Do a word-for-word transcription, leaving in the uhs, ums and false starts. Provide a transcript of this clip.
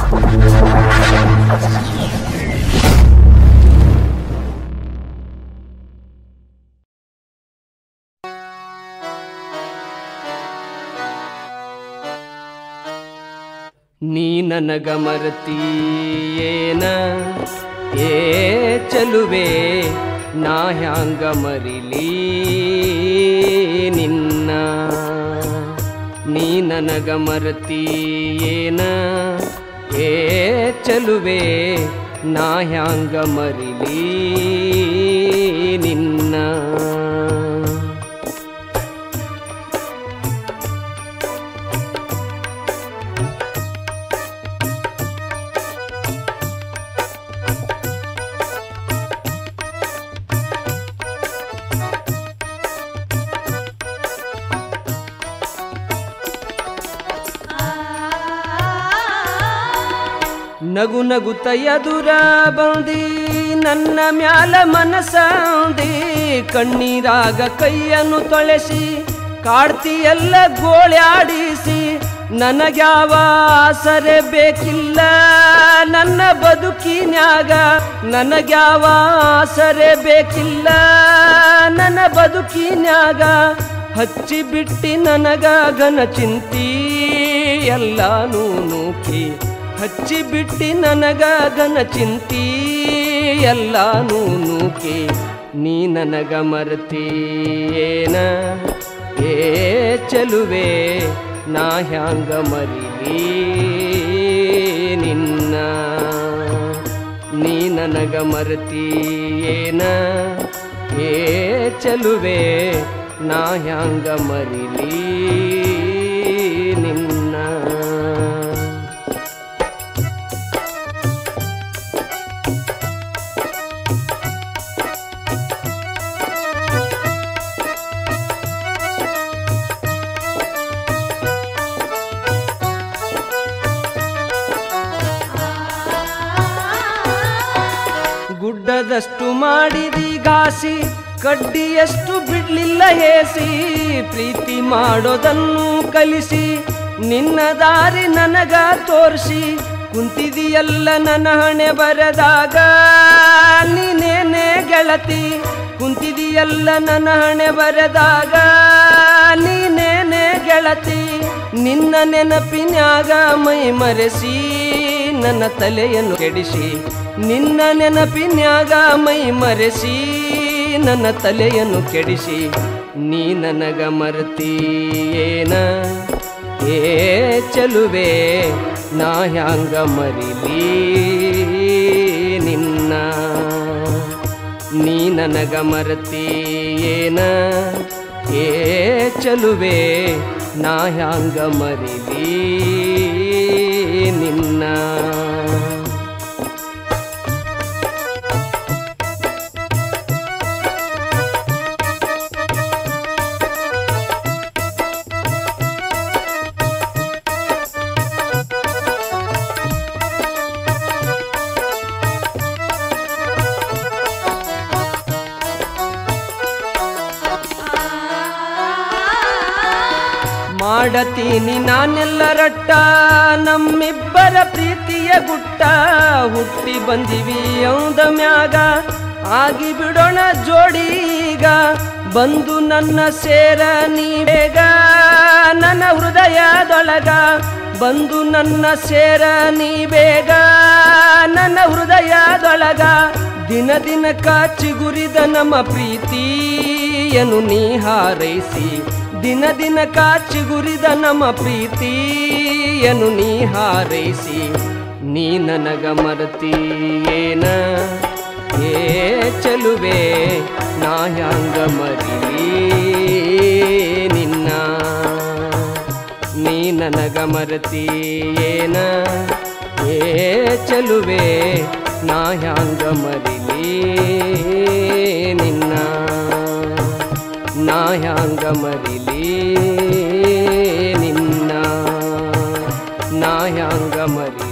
ನೀ ನನಗ ಮರತೀಯೇನ ಏ ಚಲುವೆ ನಾ ಹ್ಯಾಂಗ ಮರಿಲಿ ನಿನ್ನ. ನೀ ನನಗ ಮರತೀಯೇನ ಏ ಚಲುವೆ ನಾ ಹ್ಯಾಂಗ ಮರಿಲಿ ನಿನ್ನ. ನಗು ನಗುತ್ತ ಎದುರ ಬಂದಿ ನನ್ನ ಮ್ಯಾಲ ಮನಸಂದಿ, ಕಣ್ಣೀರಾಗ ಕೈಯನ್ನು ತೊಳೆಸಿ ಕಾಡ್ತಿಯೆಲ್ಲ ಗೋಳ್ಯಾಡಿಸಿ. ನನಗ್ಯಾವ ಆಸರೆ ಬೇಕಿಲ್ಲ ನನ್ನ ಬದುಕಿನ್ಯಾಗ, ನನಗ್ಯಾವ ಆಸರೆ ಬೇಕಿಲ್ಲ ನನ್ನ ಬದುಕಿನ್ಯಾಗ. ಹಚ್ಚಿ ಬಿಟ್ಟಿ ನನಗ ಘನ ಚಿಂತಿ ಎಲ್ಲಾನೂ ನೂಕಿ, ಹಚ್ಚಿ ಬಿಟ್ಟಿ ನನಗ ಘನ ಚಿಂತಿ ಎಲ್ಲಾನೂ ನೂಕಿ. ನೀ ನನಗ ಮರತೀಯೇನ ಏ ಚಲುವೆ ನಾ ಹ್ಯಾಂಗ ಮರಿಲಿ ನಿನ್ನ. ನೀ ನನಗ ಮರತೀಯೇನ ಏ ಚಲುವೆ ನಾ ಹ್ಯಾಂಗ ಮರಿಲಿ ನಿನ್ನ. ಗುಡ್ಡದಷ್ಟು ಮಾಡಿದಿ ಘಾಸಿ, ಕಡ್ಡಿಯಷ್ಟು ಬಿಡ್ಲಿಲ್ಲ ಹೇಸಿ. ಪ್ರೀತಿ ಮಾಡೋದನ್ನು ಕಲಿಸಿ ನಿನ್ನ ದಾರಿ ನನಗ ತೋರಿಸಿ. ಕುಂತಿದಿಯಲ್ಲ ನನ್ನ ಹಣೆ ಬರದಾಗ ನೀನೇನೇ ಗೆಳತಿ, ಕುಂತಿದಿಯಲ್ಲ ನನ್ನ ಹಣೆ ಬರದಾಗ ನೀನೇನೇ ಗೆಳತಿ. ನಿನ್ನ ನೆನಪಿನ್ಯಾಗ ಮೈ ಮರೆಸಿ ನನ್ನ ತಲೆಯನ್ನು ಕೆಡಿಸಿ, ನಿನ್ನ ನೆನಪಿನ್ಯಾಗ ಮೈ ಮರೆಸಿ ನನ್ನ ತಲೆಯನ್ನು ಕೆಡಿಸಿ. ನೀ ನನಗ ಮರತೀಯೇನ ಏ ಚಲುವೆ ನಾ ಹ್ಯಾಂಗ ಮರಿಲಿ ನಿನ್ನ. ನೀ ನನಗ ಮರತೀಯೇನ ಏ ಚಲುವೆ ನಾ ಹ್ಯಾಂಗ ಮರಿಲಿ ನಿನ್ನ. ಮಾಡತೀನಿ ನಾನೆಲ್ಲ ರಟ್ಟ ನಮ್ಮಿಬ್ಬರ ಪ್ರೀತಿಯ ಗುಟ್ಟ. ಹುಟ್ಟಿ ಬಂದಿವಿ ಯೌದ ಮ್ಯಾಗ ಆಗಿ ಬಿಡೋಣ ಜೋಡೀಗ. ಬಂದು ನನ್ನ ಸೇರ ನೀ ಬೇಗ ನನ್ನ ಹೃದಯದೊಳಗ, ಬಂದು ನನ್ನ ಸೇರ ನೀ ಬೇಗ ನನ್ನ ಹೃದಯದೊಳಗ. ದಿನ ದಿನಕ್ಕ ಚಿಗುರಿದ ನಮ್ಮ ಪ್ರೀತಿಯನ್ನು ನೀ ಹಾರೈಸಿ, ದಿನ ದಿನಕ್ಕ ಚಿಗುರಿದ ನಮ್ಮ ಪ್ರೀತಿಯನ್ನು ನೀ ಹಾರೈಸಿ. ನೀ ನನಗ ಮರತೀಯೇನ ಏ ಚಲುವೆ ನಾ ಹ್ಯಾಂಗ ಮರಿಲಿ ನಿನ್ನ. ನೀ ನನಗ ಮರತೀಯೇನ ಏ ಚಲುವೆ ನಾ ಹ್ಯಾಂಗ ಮರಿಲಿ ನಿನ್ನ. ನಾ ಹ್ಯಾಂಗ ಮರಿಲಿ ನಿನ್ನ, ನಾ ಹ್ಯಾಂಗ ಮರಿ